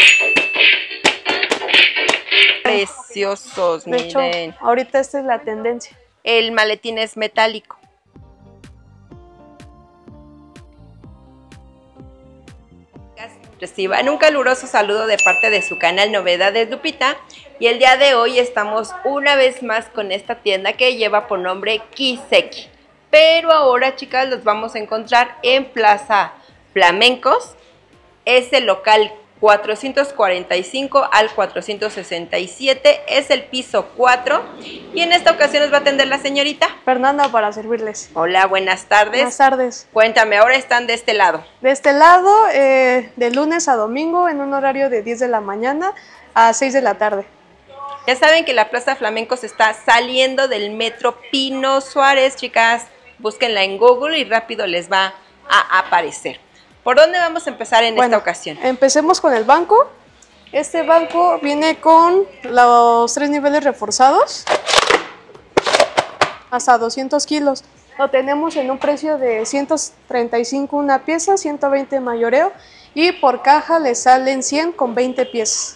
Preciosos, De hecho, miren. ahorita esta es la tendencia. El maletín es metálico. Reciban un caluroso saludo de parte de su canal Novedades Lupita, y el día de hoy estamos una vez más con esta tienda que lleva por nombre Kiseki, pero ahora, chicas, los vamos a encontrar en Plaza Flamencos. Es el local 445 al 467, es el piso 4, y en esta ocasión nos va a atender la señorita Fernanda, para servirles. Hola, buenas tardes. Buenas tardes. Cuéntame, ahora están de este lado. De este lado, de lunes a domingo, en un horario de 10 de la mañana a 6 de la tarde. Ya saben que la Plaza Flamencos está saliendo del metro Pino Suárez, chicas. Búsquenla en Google y rápido les va a aparecer. ¿Por dónde vamos a empezar en esta ocasión? Empecemos con el banco. Este banco viene con los 3 niveles reforzados, hasta 200 kilos. Lo tenemos en un precio de 135 una pieza, 120 mayoreo, y por caja le salen 100 con 20 piezas.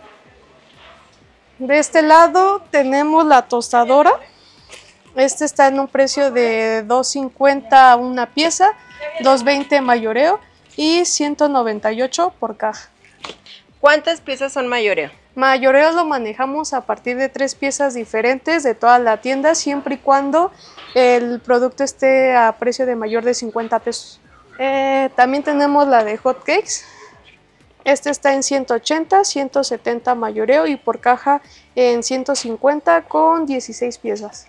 De este lado tenemos la tostadora. Este está en un precio de 250 una pieza, 220 mayoreo y 198 por caja. ¿Cuántas piezas son mayoreo? Mayoreo lo manejamos a partir de 3 piezas diferentes de toda la tienda, siempre y cuando el producto esté a precio de mayor de 50 pesos. También tenemos la de hot cakes. Este está en 180, 170 mayoreo y por caja en 150 con 16 piezas.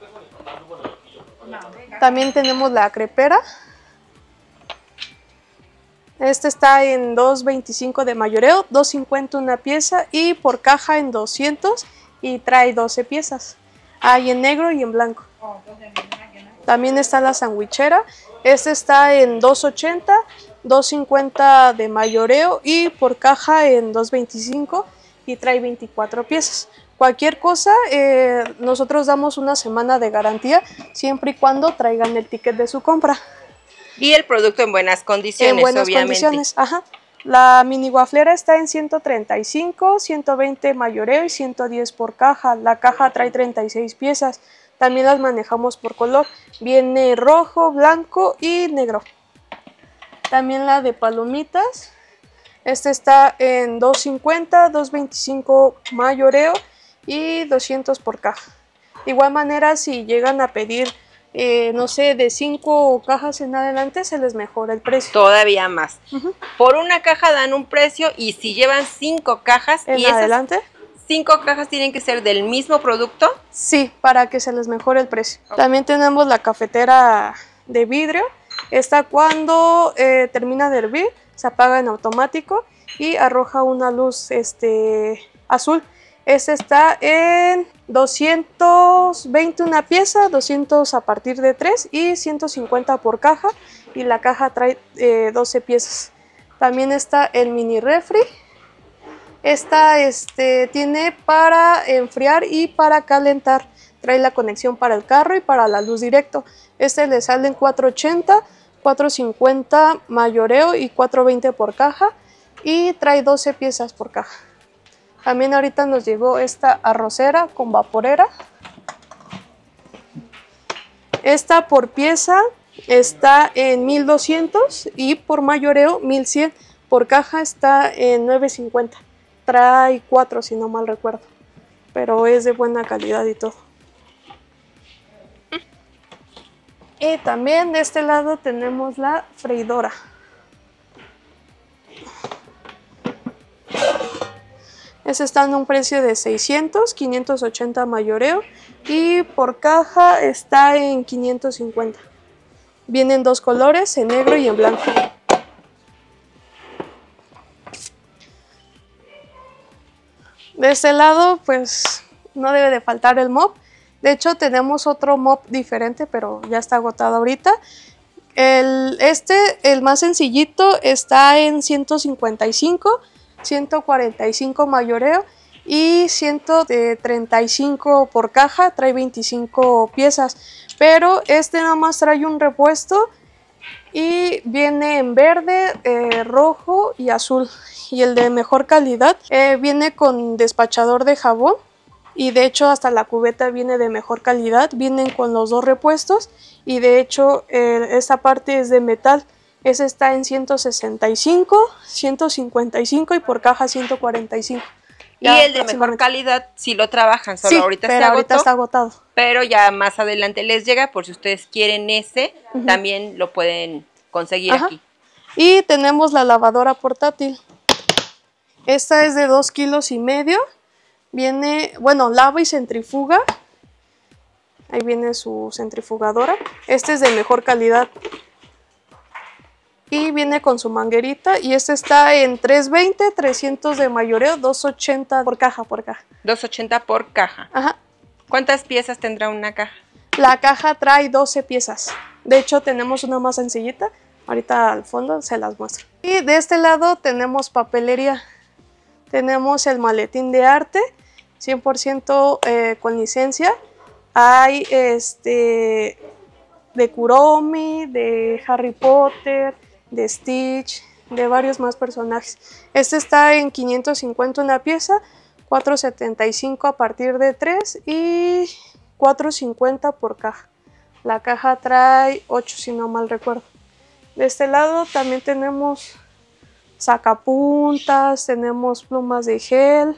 También tenemos la crepera. Este está en 2.25 de mayoreo, 2.50 una pieza y por caja en 200 y trae 12 piezas. Hay en negro y en blanco. También está la sandwichera. Este está en 2.80, 2.50 de mayoreo y por caja en 2.25 y trae 24 piezas. Cualquier cosa, nosotros damos una semana de garantía siempre y cuando traigan el ticket de su compra. Y el producto en buenas condiciones, en buenas obviamente. condiciones, ajá. La mini guaflera está en 135, 120 mayoreo y 110 por caja. La caja trae 36 piezas. También las manejamos por color. Viene rojo, blanco y negro. También la de palomitas. Este está en 250, 225 mayoreo y 200 por caja. De igual manera, si llegan a pedir no sé, de 5 cajas en adelante, se les mejora el precio. Todavía más. Por una caja dan un precio, y si llevan 5 cajas en y adelante, esas 5 cajas tienen que ser del mismo producto. Sí, para que se les mejore el precio. También tenemos la cafetera de vidrio. Esta, cuando termina de hervir, se apaga en automático y arroja una luz azul. Este está en 220 una pieza, 200 a partir de 3 y 150 por caja, y la caja trae 12 piezas. También está el mini refri. Esta tiene para enfriar y para calentar. Trae la conexión para el carro y para la luz directo. Le salen 480, 450 mayoreo y 420 por caja, y trae 12 piezas por caja. También ahorita nos llegó esta arrocera con vaporera. Esta por pieza está en 1200 y por mayoreo 1100. Por caja está en 950. Trae 4 si no mal recuerdo, pero es de buena calidad y todo. Y también de este lado tenemos la freidora. Ese está en un precio de 600, 580 mayoreo y por caja está en 550. Vienen 2 colores, en negro y en blanco. De este lado, pues no debe de faltar el mop. De hecho, tenemos otro mop diferente, pero ya está agotado ahorita. El más sencillito está en 155, 145 mayoreo y 135 por caja, trae 25 piezas, pero nada más trae un repuesto y viene en verde, rojo y azul. Y el de mejor calidad viene con despachador de jabón. Y de hecho hasta la cubeta viene de mejor calidad, vienen con los dos repuestos y de hecho esta parte es de metal. Ese está en 165, 155 y por caja 145. Y el de mejor calidad sí lo trabajan, solo sí, ahorita pero se agotó, ahorita está agotado. Pero ya más adelante les llega, por si ustedes quieren ese, también lo pueden conseguir aquí. Y tenemos la lavadora portátil. Esta es de 2,5 kilos. Viene, bueno, lava y centrifuga. Ahí viene su centrifugadora. Este es de mejor calidad. Y viene con su manguerita. Y este está en 320, 300 de mayoreo, 280 por caja, 280 por caja. Ajá. ¿Cuántas piezas tendrá una caja? La caja trae 12 piezas. De hecho, tenemos una más sencillita. Ahorita al fondo se las muestro. Y de este lado tenemos papelería. Tenemos el maletín de arte, 100% con licencia. Hay de Kuromi, de Harry Potter, de Stitch, de varios más personajes. Este está en 550 una pieza, 4.75 a partir de 3 y 4.50 por caja. La caja trae 8 si no mal recuerdo. De este lado también tenemos sacapuntas, tenemos plumas de gel.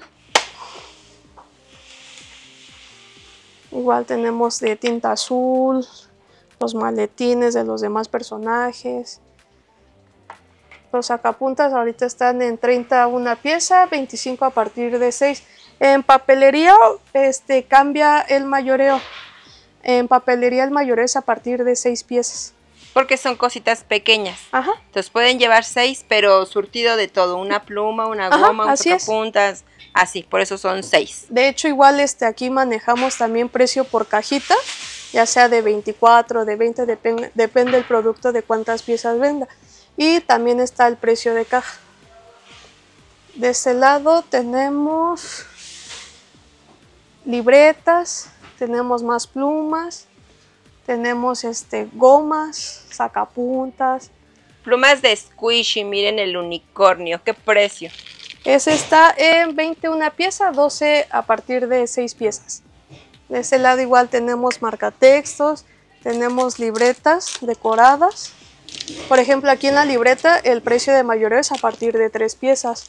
Igual tenemos de tinta azul, los maletines de los demás personajes. Los sacapuntas ahorita están en 30 una pieza, 25 a partir de 6. En papelería cambia el mayoreo. En papelería el mayoreo es a partir de 6 piezas. Porque son cositas pequeñas. Ajá. Entonces pueden llevar 6, pero surtido de todo. Una pluma, una goma, un sacapuntas. Así, por eso son 6. De hecho, igual aquí manejamos también precio por cajita, ya sea de 24, de 20, depende del producto de cuántas piezas venda. Y también está el precio de caja. De este lado tenemos libretas, tenemos más plumas, tenemos gomas, sacapuntas. Plumas de squishy, miren el unicornio, ¿qué precio? Ese está en 20 una pieza, 12 a partir de 6 piezas. De este lado igual tenemos marcatextos, tenemos libretas decoradas. Por ejemplo, aquí en la libreta el precio de mayoreo es a partir de 3 piezas.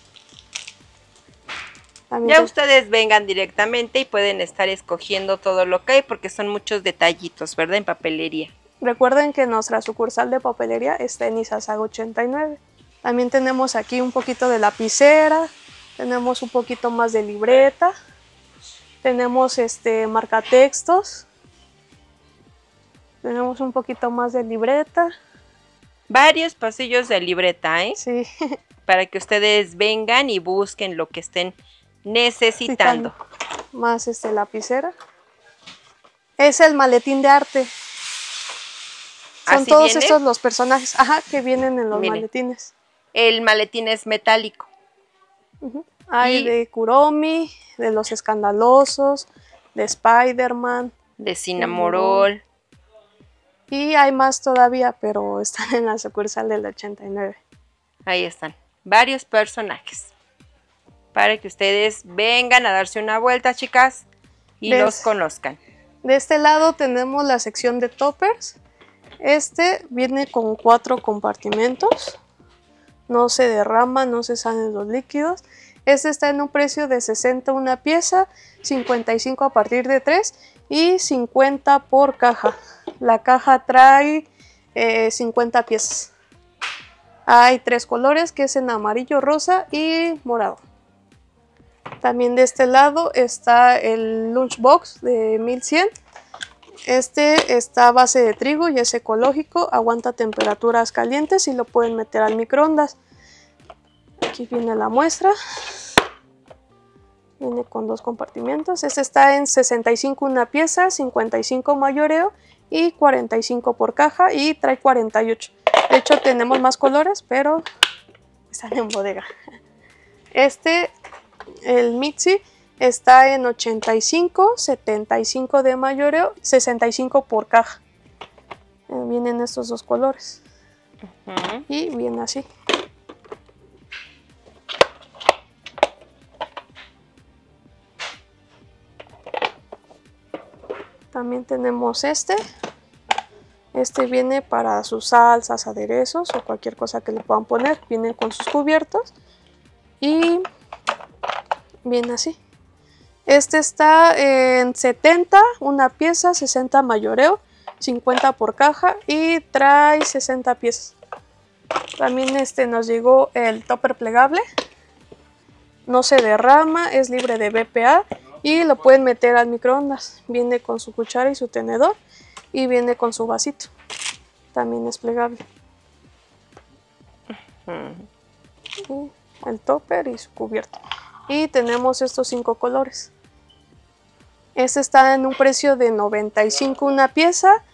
Ya ustedes vengan directamente y pueden estar escogiendo todo lo que hay porque son muchos detallitos, ¿verdad? En papelería. Recuerden que nuestra sucursal de papelería está en Izazaga 89. También tenemos aquí un poquito de lapicera, tenemos un poquito más de libreta, tenemos marcatextos, tenemos un poquito más de libreta. Varios pasillos de libreta, ¿eh? Sí. Para que ustedes vengan y busquen lo que estén necesitando. Más lapicera. Es el maletín de arte. Son todos estos los personajes, que vienen en los maletines. El maletín es metálico. Hay de Kuromi, de los escandalosos, de Spider-Man, de Cinnamoroll. Y hay más todavía, pero están en la sucursal del 89. Ahí están, varios personajes. Para que ustedes vengan a darse una vuelta, chicas, y los conozcan. De este lado tenemos la sección de toppers. Viene con 4 compartimentos. No se derrama, no se salen los líquidos. Está en un precio de 60 una pieza, 55 a partir de 3 y 50 por caja. La caja trae 50 piezas. Hay 3 colores, que es en amarillo, rosa y morado. También de este lado está el lunchbox de 1100. Está a base de trigo y es ecológico, aguanta temperaturas calientes y lo pueden meter al microondas. Aquí viene la muestra. Viene con 2 compartimentos. Está en 65 una pieza, 55 mayoreo y 45 por caja y trae 48. De hecho tenemos más colores, pero están en bodega. El Mitzi está en 85, 75 de mayoreo, 65 por caja. Vienen estos 2 colores. Y viene así. También tenemos este. Este viene para sus salsas, aderezos o cualquier cosa que le puedan poner. Viene con sus cubiertos y viene así. Este está en 70 una pieza, 60 mayoreo, 50 por caja y trae 60 piezas. También nos llegó el topper plegable. No se derrama, es libre de BPA y lo pueden meter al microondas. Viene con su cuchara y su tenedor y viene con su vasito. También es plegable. Y el topper y su cubierto. Y tenemos estos 5 colores. Este está en un precio de 95 una pieza,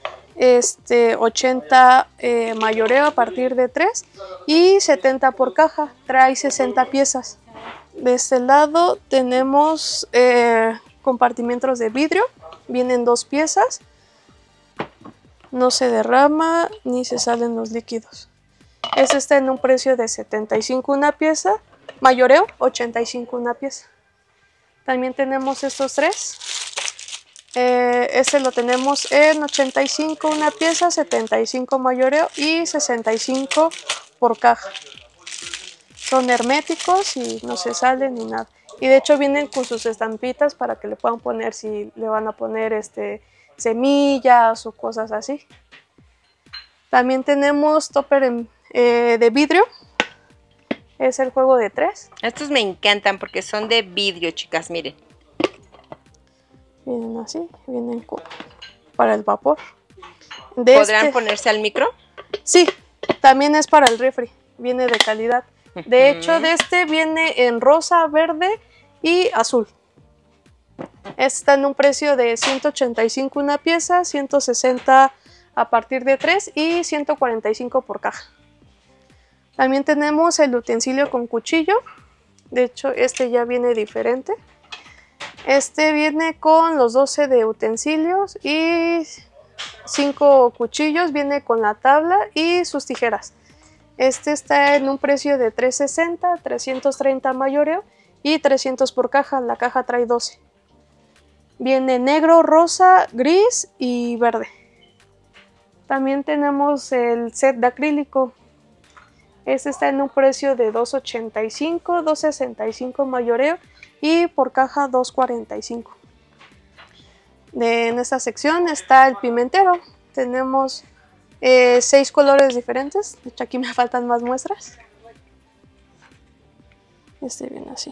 80 mayoreo a partir de 3 y 70 por caja. Trae 60 piezas. De este lado tenemos compartimentos de vidrio. Vienen 2 piezas. No se derrama ni se salen los líquidos. Este está en un precio de 75 una pieza. Mayoreo, 85 una pieza. También tenemos estos 3. Este lo tenemos en 85 una pieza, 75 mayoreo y 65 por caja. Son herméticos y no se salen ni nada. Y de hecho vienen con sus estampitas para que le puedan poner, si le van a poner semillas o cosas así. También tenemos topper de vidrio. Es el juego de 3. Estos me encantan porque son de vidrio, chicas, miren. Vienen así, vienen para el vapor. ¿Podrán ponerse al micro? Sí, también es para el refri. Viene de calidad. De hecho, de este viene en rosa, verde y azul. Está en un precio de 185 una pieza, 160 a partir de 3 y 145 por caja. También tenemos el utensilio con cuchillo. De hecho, este ya viene diferente. Este viene con los 12 de utensilios y 5 cuchillos. Viene con la tabla y sus tijeras. Este está en un precio de 360, 330 mayoreo y 300 por caja. La caja trae 12. Viene negro, rosa, gris y verde. También tenemos el set de acrílico. Este está en un precio de 285, 265 mayoreo y por caja 245. En esta sección está el pimentero. Tenemos 6 colores diferentes. De hecho, aquí me faltan más muestras. Este viene así.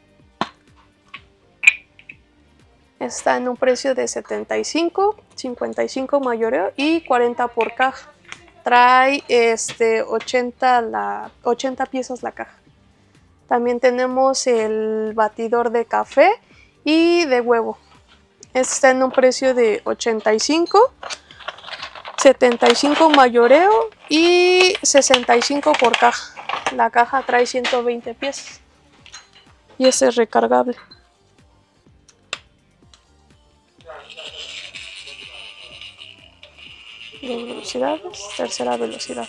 Está en un precio de 75, 55 mayoreo y 40 por caja. Trae 80 piezas la caja. También tenemos el batidor de café y de huevo. Este está en un precio de 85, 75 mayoreo y 65 por caja. La caja trae 120 piezas. Y este es recargable. Dos velocidades, tercera velocidad.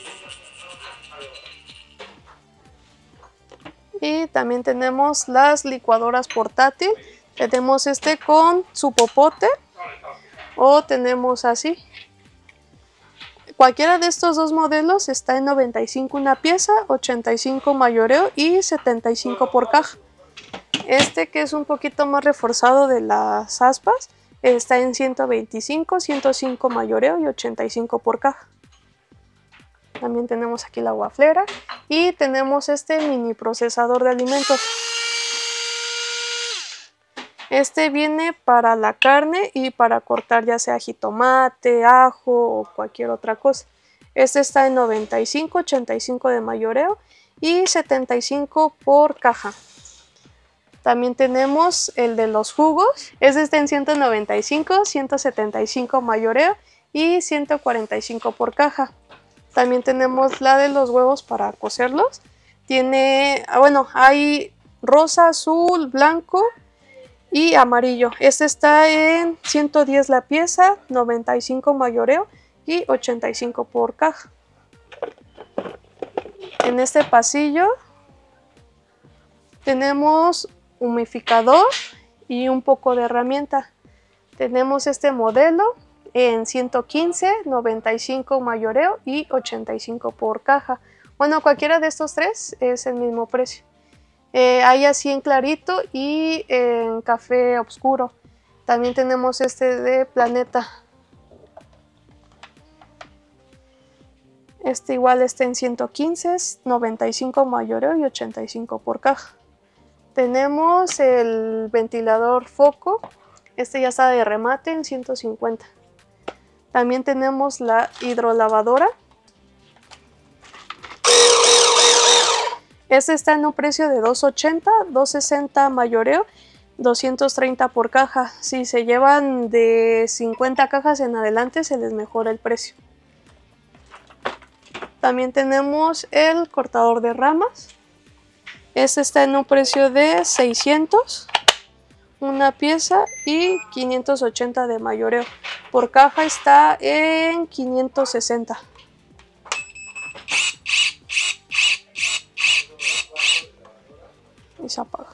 Y también tenemos las licuadoras portátil. Tenemos con su popote o tenemos así. Cualquiera de estos dos modelos está en 95 una pieza, 85 mayoreo y 75 por caja. Que es un poquito más reforzado de las aspas, está en 125, 105 mayoreo y 85 por caja. También tenemos aquí la waflera y tenemos mini procesador de alimentos. Viene para la carne y para cortar ya sea jitomate, ajo o cualquier otra cosa. Está en 95, 85 de mayoreo y 75 por caja. También tenemos el de los jugos. Está en 195, 175 mayoreo y 145 por caja. También tenemos la de los huevos para cocerlos. Hay rosa, azul, blanco y amarillo. Está en 110 la pieza, 95 mayoreo y 85 por caja. En este pasillo tenemos humidificador y un poco de herramienta. Tenemos este modelo en 115, 95 mayoreo y 85 por caja. Bueno, cualquiera de estos tres es el mismo precio. Hay así en clarito y en café oscuro. También tenemos este de Planeta. Este igual está en 115, 95 mayoreo y 85 por caja. Tenemos el ventilador foco. Este ya está de remate en 150. También tenemos la hidrolavadora. Este está en un precio de 280, 260 mayoreo, 230 por caja. Si se llevan de 50 cajas en adelante, se les mejora el precio. También tenemos el cortador de ramas. Este está en un precio de 600, una pieza, y 580 de mayoreo. Por caja está en 560. Y se apaga.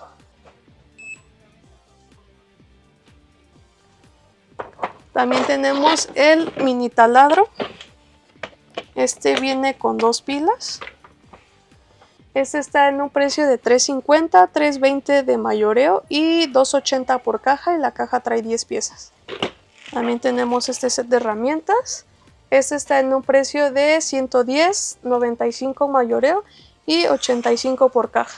También tenemos el mini taladro. Este viene con 2 pilas. Este está en un precio de 350, 320 de mayoreo y 280 por caja, y la caja trae 10 piezas. También tenemos este set de herramientas. Este está en un precio de 110, 95 mayoreo y 85 por caja.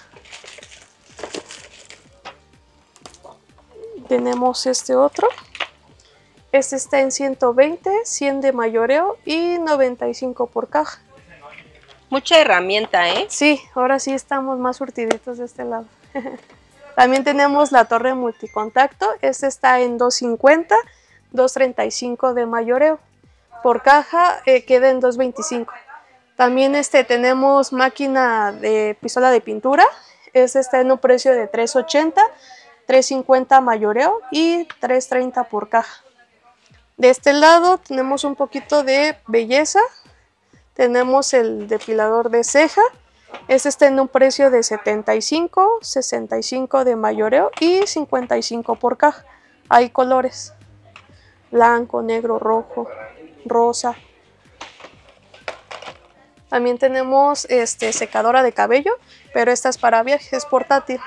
Tenemos este otro. Este está en 120, 100 de mayoreo y 95 por caja. Mucha herramienta, ¿eh? Sí, ahora sí estamos más surtiditos de este lado. También tenemos la torre multicontacto. Este está en 250, 235 de mayoreo. Por caja queda en 225. También tenemos máquina de pistola de pintura. Este está en un precio de 380, 350 mayoreo y 330 por caja. De este lado tenemos un poquito de belleza. Tenemos el depilador de ceja. Este está en un precio de 75, 65 de mayoreo y 55 por caja. Hay colores: blanco, negro, rojo, rosa. También tenemos secadora de cabello, pero esta es para viajes, portátil.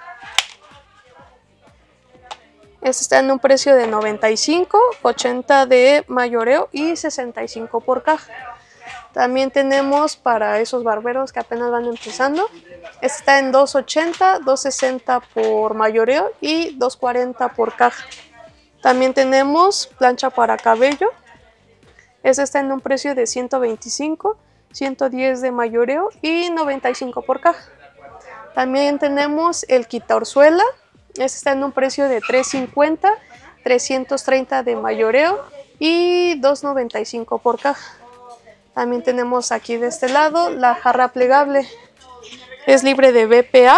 Este está en un precio de 95, 80 de mayoreo y 65 por caja. También tenemos para esos barberos que apenas van empezando. Este está en 280, 260 por mayoreo y 240 por caja. También tenemos plancha para cabello. Este está en un precio de 125, 110 de mayoreo y 95 por caja. También tenemos el quitaorzuela. Este está en un precio de 350, 330 de mayoreo y 295 por caja. También tenemos aquí de este lado la jarra plegable. Es libre de BPA.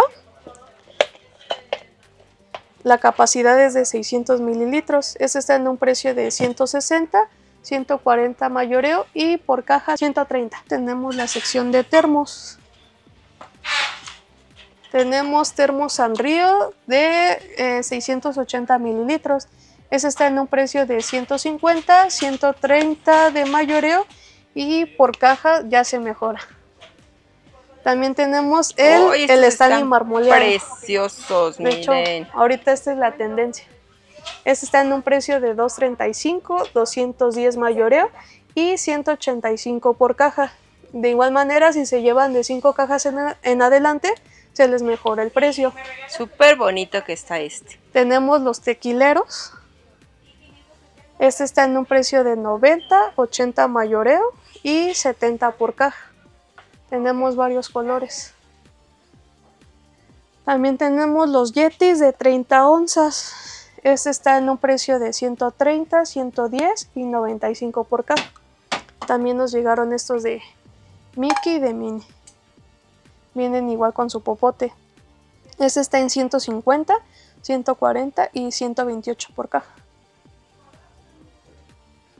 La capacidad es de 600 mililitros. Este está en un precio de 160, 140 mayoreo y por caja 130. Tenemos la sección de termos. Tenemos termo Sanrio de 680 mililitros. Este está en un precio de 150, 130 de mayoreo y por caja ya se mejora. También tenemos el Stanley marmoleado. Preciosos, de hecho, miren. ahorita esta es la tendencia. Este está en un precio de 235, 210 mayoreo y 185 por caja. De igual manera, si se llevan de 5 cajas en adelante, se les mejora el precio. Súper bonito que está este. Tenemos los tequileros. Este está en un precio de 90, 80 mayoreo y 70 por caja. Tenemos varios colores. También tenemos los Yetis de 30 onzas. Este está en un precio de 130, 110 y 95 por caja. También nos llegaron estos de Mickey y de Minnie. Vienen igual con su popote. Este está en 150, 140 y 128 por caja.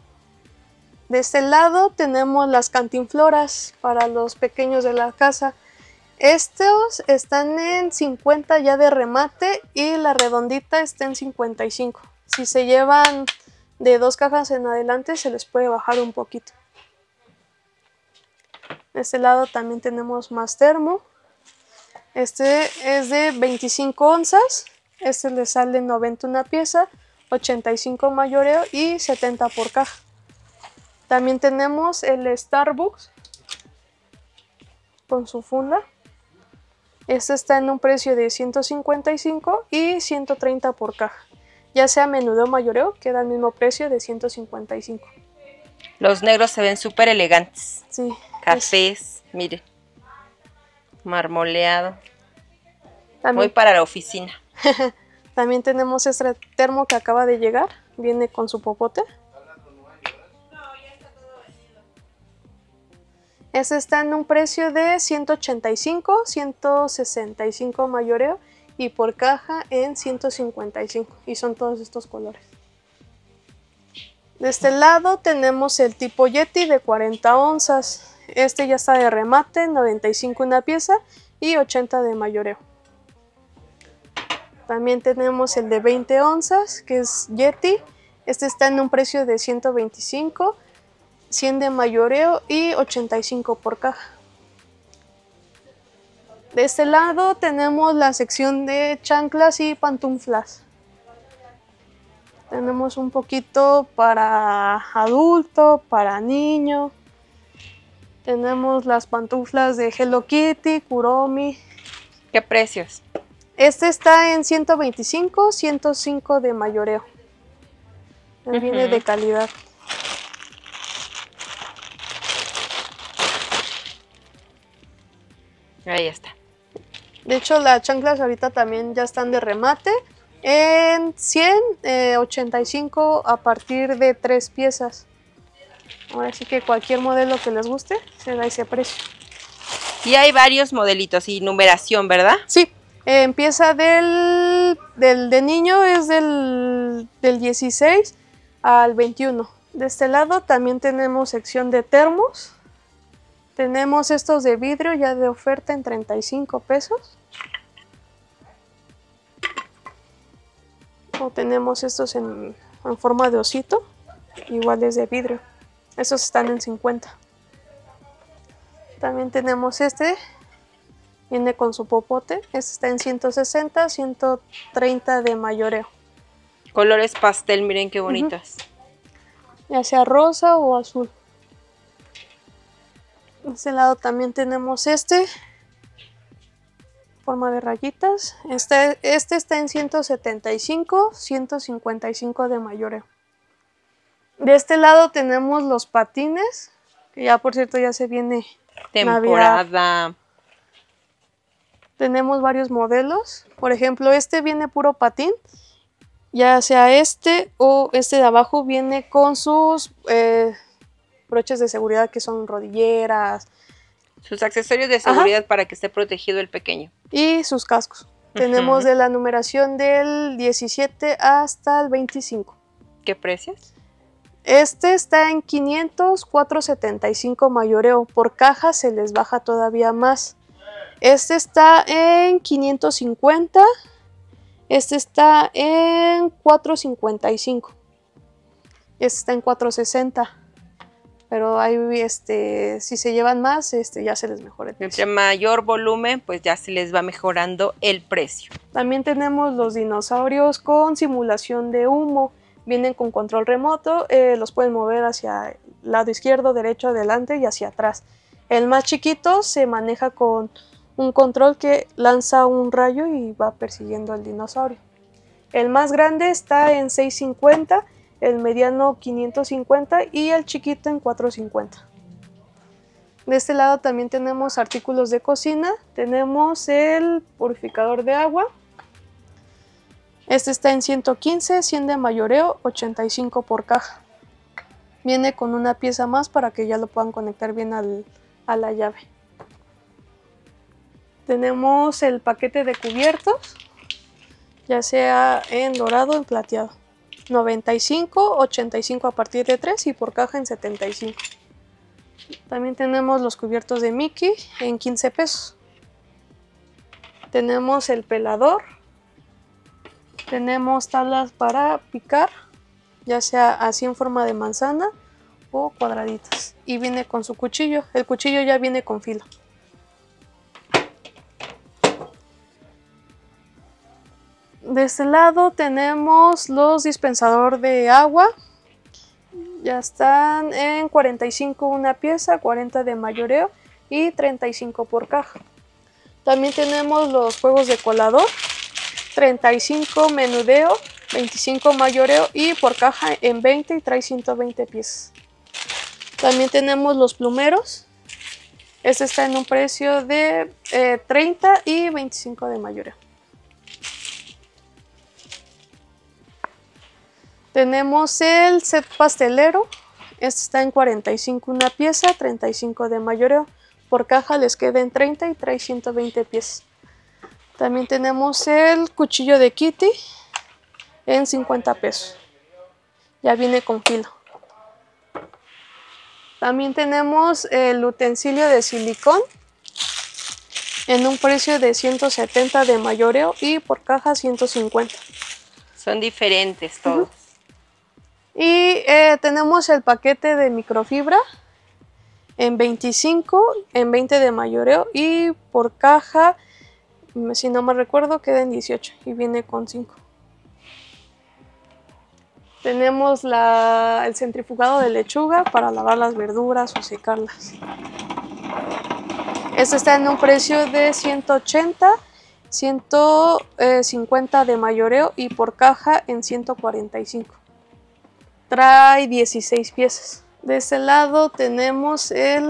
De este lado tenemos las cantinfloras para los pequeños de la casa. Estos están en 50 ya de remate y la redondita está en 55. Si se llevan de 2 cajas en adelante se les puede bajar un poquito. De este lado también tenemos más termo. Este es de 25 onzas. Este le sale 90 una pieza, 85 mayoreo y 70 por caja. También tenemos el Starbucks con su funda. Este está en un precio de 155 y 130 por caja. Ya sea menudeo o mayoreo, queda al mismo precio de 155. Los negros se ven súper elegantes. Sí. Cafés, miren. Marmoleado. También, Muy para la oficina. también tenemos este termo que acaba de llegar. Viene con su popote. Este está en un precio de 185, 165 mayoreo y por caja en 155. Y son todos estos colores. De este lado tenemos el tipo Yeti de 40 onzas. Este ya está de remate, 95 una pieza y 80 de mayoreo. También tenemos el de 20 onzas, que es Yeti. Este está en un precio de 125, 100 de mayoreo y 85 por caja. De este lado tenemos la sección de chanclas y pantuflas. Tenemos un poquito para adulto, para niño. Tenemos las pantuflas de Hello Kitty, Kuromi. ¿Qué precios? Este está en 125, 105 de mayoreo. Viene de calidad. Ahí está. De hecho, las chanclas ahorita también ya están de remate. En 100, 85 a partir de 3 piezas. Ahora sí que cualquier modelo que les guste se da ese precio. Y hay varios modelitos y numeración, ¿verdad? Sí, empieza del de niño, es del 16 al 21. De este lado también tenemos sección de termos. Tenemos estos de vidrio ya de oferta en 35 pesos. O tenemos estos en forma de osito, igual es de vidrio. Estos están en 50. También tenemos este, viene con su popote. Este está en 160, 130 de mayoreo. Colores pastel, miren qué bonitas. Ya sea rosa o azul. De este lado también tenemos este, forma de rayitas. Este está en 175, 155 de mayoreo. De este lado tenemos los patines, que ya por cierto ya se viene temporada. Navidad. Tenemos varios modelos. Por ejemplo, este viene puro patín. Ya sea este o este de abajo viene con sus broches de seguridad que son rodilleras. Sus accesorios de seguridad para que esté protegido el pequeño. Y sus cascos. Tenemos de la numeración del 17 hasta el 25. ¿Qué precios? Este está en 500, 475 mayoreo. Por caja se les baja todavía más. Este está en 550. Este está en 455. Este está en 460. Pero ahí si se llevan más, ya se les mejora el precio. Entre mayor volumen, pues ya se les va mejorando el precio. También tenemos los dinosaurios con simulación de humo. Vienen con control remoto, los pueden mover hacia el lado izquierdo, derecho, adelante y hacia atrás. El más chiquito se maneja con un control que lanza un rayo y va persiguiendo al dinosaurio. El más grande está en 650, el mediano 550 y el chiquito en 450. De este lado también tenemos artículos de cocina. Tenemos el purificador de agua. Este está en 115, 100 de mayoreo, 85 por caja. Viene con una pieza más para que ya lo puedan conectar bien a la llave. Tenemos el paquete de cubiertos, ya sea en dorado o en plateado. 95, 85 a partir de 3 y por caja en 75. También tenemos los cubiertos de Mickey en 15 pesos. Tenemos el pelador. Tenemos tablas para picar, ya sea así en forma de manzana o cuadraditas. Y viene con su cuchillo. El cuchillo ya viene con filo. De este lado tenemos los dispensadores de agua. Ya están en 45 una pieza, 40 de mayoreo y 35 por caja. También tenemos los juegos de colador, 35 menudeo, 25 mayoreo y por caja en 20 y trae 120 piezas. También tenemos los plumeros. Este está en un precio de 30 y 25 de mayoreo. Tenemos el set pastelero. Este está en 45 una pieza, 35 de mayoreo. Por caja les queda en 30 y trae 120 piezas. También tenemos el cuchillo de Kitty en 50 pesos. Ya viene con filo. También tenemos el utensilio de silicón en un precio de 170 de mayoreo y por caja 150. Son diferentes todos. Y tenemos el paquete de microfibra en 25, en 20 de mayoreo y por caja, si no me recuerdo, queda en 18 y viene con 5. Tenemos el centrifugado de lechuga para lavar las verduras o secarlas. Este está en un precio de 180, 150 de mayoreo y por caja en 145. Trae 16 piezas. De este lado tenemos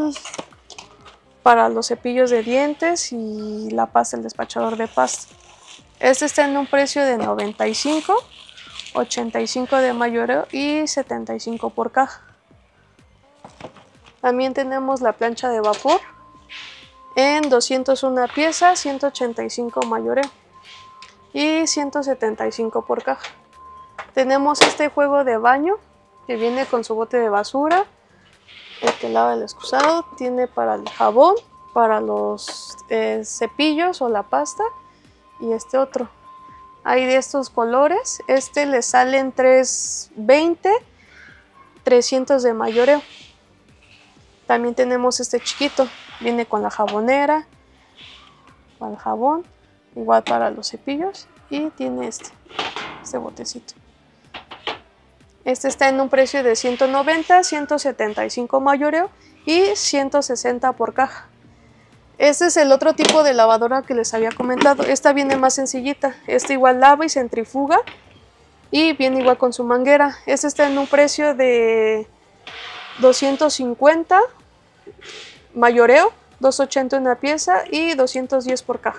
para los cepillos de dientes y la pasta, el despachador de pasta. Este está en un precio de 95, 85 de mayoreo y 75 por caja. También tenemos la plancha de vapor en 201 pieza, 185 mayoreo y 175 por caja. Tenemos este juego de baño que viene con su bote de basura, el que lava el excusado, tiene para el jabón, para los cepillos o la pasta y este otro. Hay de estos colores, le salen 320, 300 de mayoreo. También tenemos este chiquito, viene con la jabonera, para el jabón, igual para los cepillos y tiene este botecito. Este está en un precio de 190, 175 mayoreo y 160 por caja. Este es el otro tipo de lavadora que les había comentado. Esta viene más sencillita. Esta igual lava y centrifuga y viene igual con su manguera. Este está en un precio de 250 mayoreo, 280 una pieza y 210 por caja.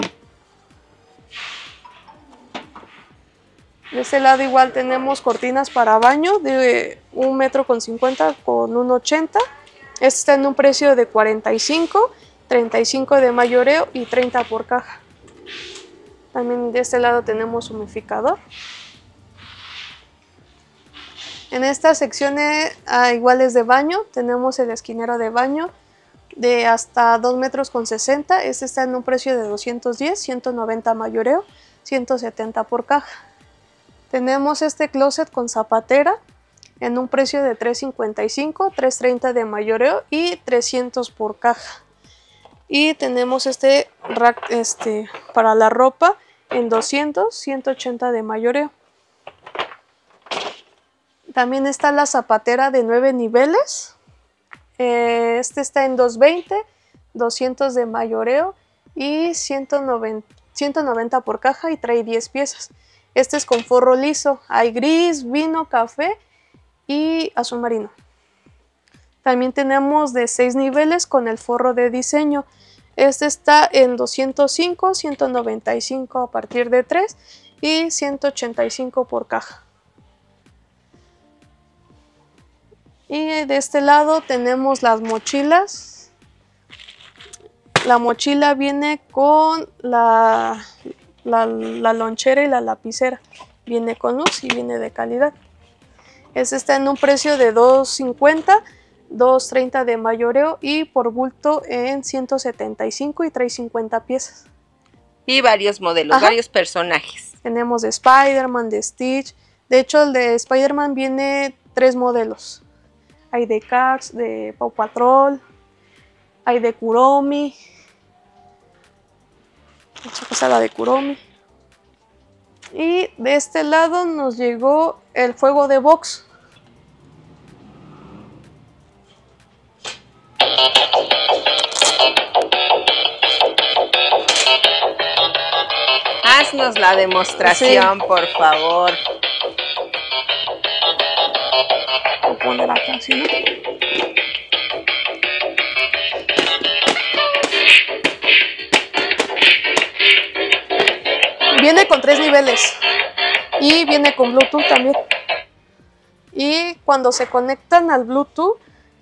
De este lado igual tenemos cortinas para baño de 1,50 m con 1,80 m. Este está en un precio de 45, 35 de mayoreo y 30 por caja. También de este lado tenemos humidificador. En esta sección iguales de baño tenemos el esquinero de baño de hasta 2,60 m. Este está en un precio de 210, 190 mayoreo, 170 por caja. Tenemos este closet con zapatera en un precio de 355, 330 de mayoreo y 300 por caja. Y tenemos este rack para la ropa en 200, 180 de mayoreo. También está la zapatera de 9 niveles. Este está en 220, 200 de mayoreo y 190 por caja y trae 10 piezas. Este es con forro liso, hay gris, vino, café y azul marino. También tenemos de 6 niveles con el forro de diseño. Este está en 205, 195 a partir de 3 y 185 por caja. Y de este lado tenemos las mochilas. La mochila viene con la lonchera y la lapicera. Viene con luz y viene de calidad. Este está en un precio de 250, 230 de mayoreo y por bulto en 175 y trae 50 piezas. Y varios modelos, Ajá. varios personajes. Tenemos de Spider-Man, de Stitch. De hecho, el de Spider-Man viene 3 modelos. Hay de Cars, de Paw Patrol, hay de Kuromi. Vamos a pasar la de Kuromi. Y de este lado nos llegó el fuego de box. Haznos la demostración, Sí. por favor. Voy a poner acá, ¿sí, no? Viene con 3 niveles y viene con Bluetooth también. Y cuando se conectan al Bluetooth,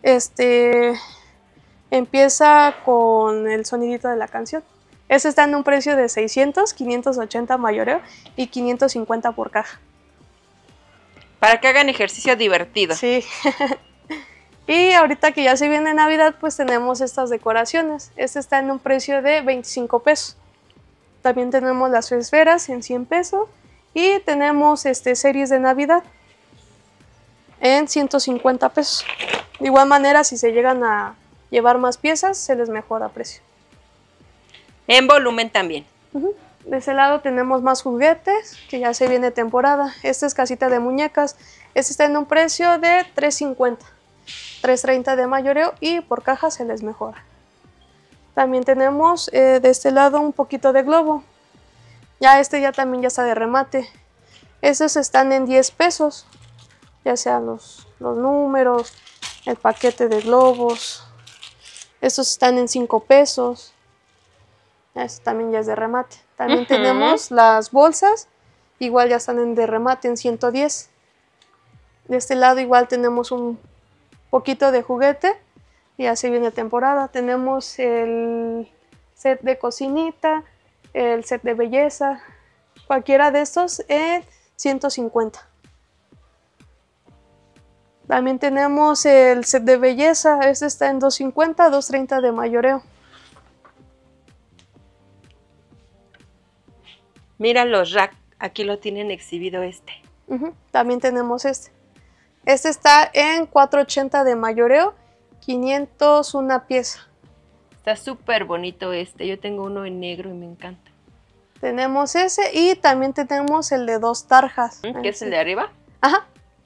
empieza con el sonidito de la canción. Este está en un precio de 600, 580 mayoreo y 550 por caja. Para que hagan ejercicio divertido. Sí. Y ahorita que ya se viene Navidad, pues tenemos estas decoraciones. Este está en un precio de 25 pesos. También tenemos las esferas en 100 pesos. Y tenemos series de Navidad en 150 pesos. De igual manera, si se llegan a llevar más piezas, se les mejora precio. En volumen también. De ese lado tenemos más juguetes, que ya se viene temporada. Esta es casita de muñecas. Este está en un precio de $3.50. $3.30 de mayoreo y por caja se les mejora. También tenemos de este lado un poquito de globo. Ya ya también ya está de remate. Estos están en 10 pesos. Ya sean los números, el paquete de globos. Estos están en 5 pesos. Este también ya es de remate. También tenemos las bolsas. Igual ya están de remate en 110. De este lado igual tenemos un poquito de juguete. Y así viene temporada. Tenemos el set de cocinita, el set de belleza. Cualquiera de estos en 150. También tenemos el set de belleza. Este está en 250, 230 de mayoreo. Mira los rack. Aquí lo tienen exhibido este. También tenemos este. Este está en 480 de mayoreo, 500 una pieza. Está súper bonito este. Yo tengo uno en negro y me encanta. Tenemos ese y también tenemos el de 2 tarjas. ¿Qué es el de arriba? Ajá.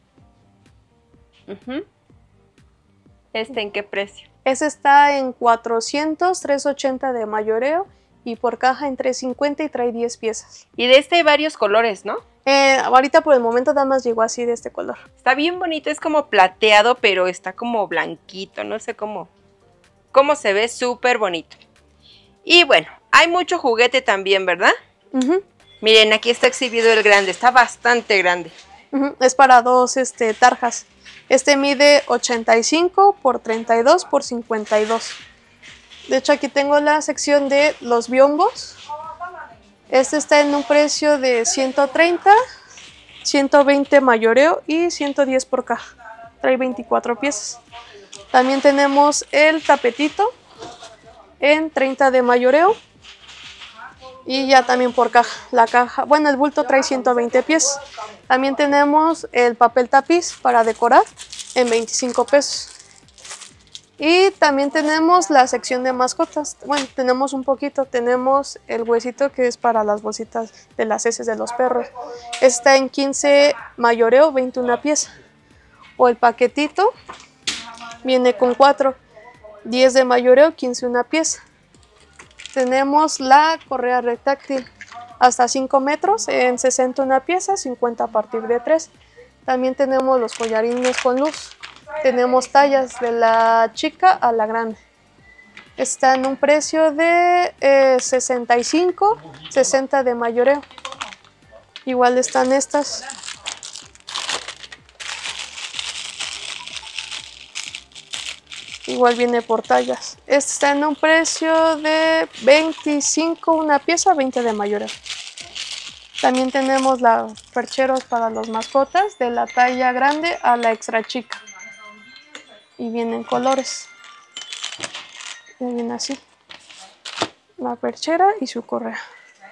¿Este en qué precio? Ese está en 400, 380 de mayoreo y por caja en 350 y trae 10 piezas. Y de este hay varios colores, ¿no? Ahorita por el momento nada más llegó así de este color. Está bien bonito, es como plateado, pero está como blanquito, no sé cómo se ve, súper bonito. Y bueno, hay mucho juguete también, ¿verdad? Miren, aquí está exhibido el grande, está bastante grande. Es para 2 tarjas. Este mide 85 por 32 por 52. De hecho, aquí tengo la sección de los biombos. Este está en un precio de 130, 120 mayoreo y 110 por caja. Trae 24 piezas. También tenemos el tapetito en 30 de mayoreo y ya también por caja. La caja, bueno, el bulto trae 120 piezas. También tenemos el papel tapiz para decorar en 25 pesos. Y también tenemos la sección de mascotas. Bueno, tenemos un poquito. Tenemos el huesito que es para las bolsitas de las heces de los perros. Está en 15 mayoreo, 21 pieza. O el paquetito viene con 4. 10 de mayoreo, 15 una pieza. Tenemos la correa retráctil hasta 5 metros en 60 una pieza, 50 a partir de 3. También tenemos los collarines con luz. Tenemos tallas de la chica a la grande. Está en un precio de 65, 60 de mayoreo. Igual están estas. Igual viene por tallas. Este está en un precio de 25 una pieza, 20 de mayoreo. También tenemos los percheros para las mascotas de la talla grande a la extra chica. Y vienen colores. Y viene así. La perchera y su correa.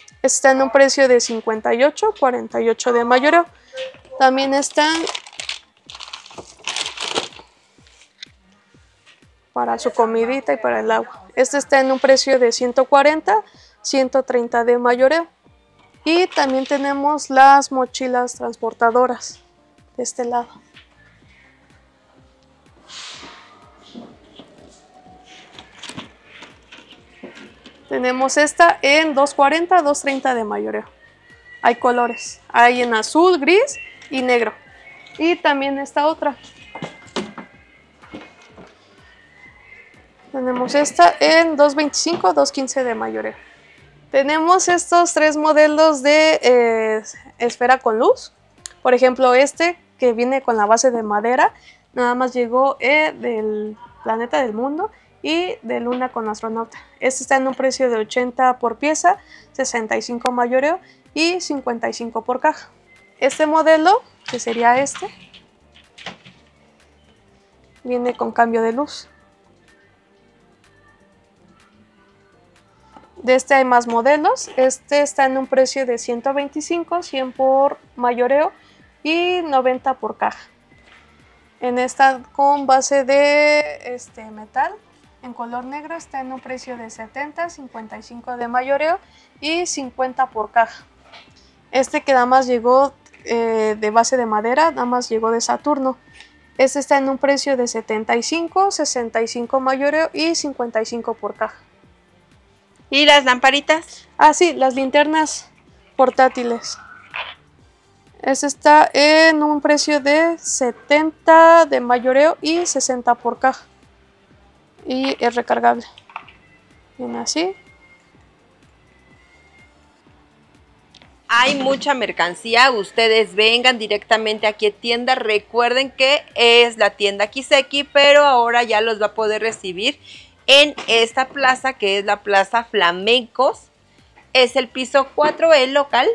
Está en un precio de 58, 48 de mayoreo. También están para su comidita y para el agua. Este está en un precio de 140, 130 de mayoreo. Y también tenemos las mochilas transportadoras de este lado. Tenemos esta en 240, 230 de mayoreo. Hay colores, hay en azul, gris y negro. Y también esta otra. Tenemos esta en 225, 215 de mayoreo. Tenemos estos tres modelos de esfera con luz. Por ejemplo, este que viene con la base de madera, nada más llegó del planeta del mundo y de luna con astronauta. Este está en un precio de 80 por pieza, 65 mayoreo y 55 por caja. Este modelo, que sería este, viene con cambio de luz. De este hay más modelos. Este está en un precio de 125, 100 por mayoreo y 90 por caja. En esta con base de metal en color negro está en un precio de 70, 55 de mayoreo y 50 por caja. Este que nada más llegó de base de madera, nada más llegó de Saturno. Este está en un precio de 75, 65 mayoreo y 55 por caja. ¿Y las lamparitas? Ah, sí, las linternas portátiles. Este está en un precio de 70 de mayoreo y 60 por caja. Y es recargable. Viene así. Hay mucha mercancía, ustedes vengan directamente aquí a tienda. Recuerden que es la tienda Kiseki, pero ahora ya los va a poder recibir en esta plaza, que es la Plaza Flamencos. Es el piso 4, el local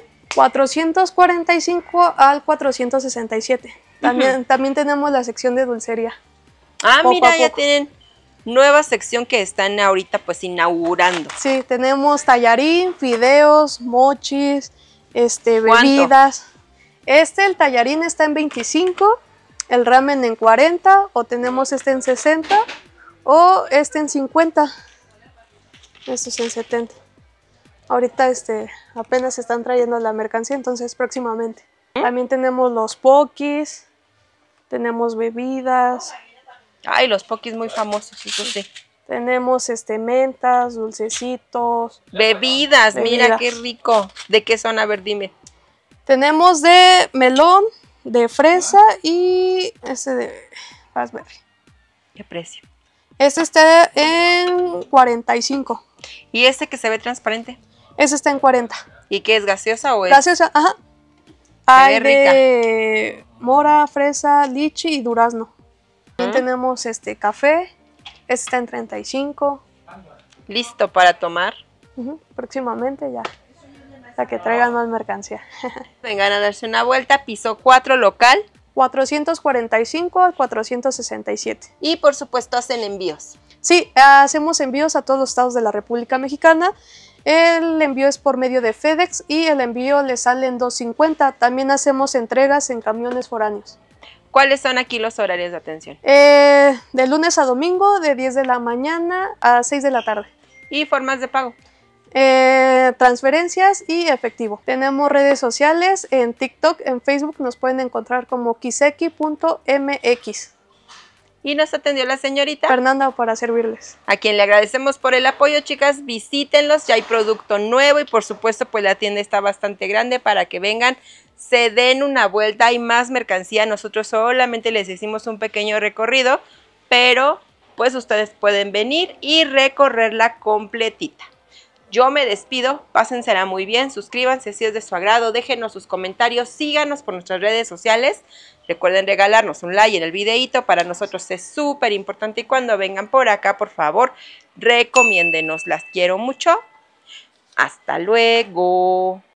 445 al 467. También tenemos la sección de dulcería. Ah, mira, ya tienen nueva sección que están ahorita pues inaugurando. Sí, tenemos tallarín, fideos, mochis, bebidas. El tallarín está en 25, el ramen en 40, o tenemos en 60, o en 50. Esto es en 70. Ahorita apenas están trayendo la mercancía, entonces próximamente. También tenemos los pokis, tenemos bebidas. Ay, los pokis muy famosos, eso sí. Tenemos mentas, dulcecitos. Bebidas, mira qué rico. ¿De qué son? A ver, dime. Tenemos de melón, de fresa y de raspberry. ¿Qué precio? Este está en 45. ¿Y este que se ve transparente? Este está en 40. ¿Y qué es, gaseosa o es? Gaseosa, ajá. Hay de mora, fresa, lichi y durazno. También tenemos café. Este está en 35. Listo para tomar. Próximamente ya. Para que traigan más mercancía. Vengan a darse una vuelta. Piso 4, local 445 al 467. Y por supuesto hacen envíos. Sí, hacemos envíos a todos los estados de la República Mexicana. El envío es por medio de FedEx y el envío le sale en $2.50. También hacemos entregas en camiones foráneos. ¿Cuáles son aquí los horarios de atención? De lunes a domingo, de 10 de la mañana a 6 de la tarde. ¿Y formas de pago? Transferencias y efectivo. Tenemos redes sociales, en TikTok, en Facebook nos pueden encontrar como kiseki.mx. Y nos atendió la señorita Fernanda para servirles. A quien le agradecemos por el apoyo, chicas. Visítenlos, ya hay producto nuevo y por supuesto pues la tienda está bastante grande para que vengan, se den una vuelta. Hay más mercancía, nosotros solamente les hicimos un pequeño recorrido, pero pues ustedes pueden venir y recorrerla completita. Yo me despido, pásensela muy bien, suscríbanse si es de su agrado, déjenos sus comentarios, síganos por nuestras redes sociales. Recuerden regalarnos un like en el videito, para nosotros es súper importante. Y cuando vengan por acá, por favor, recomiéndenos. Las quiero mucho. Hasta luego.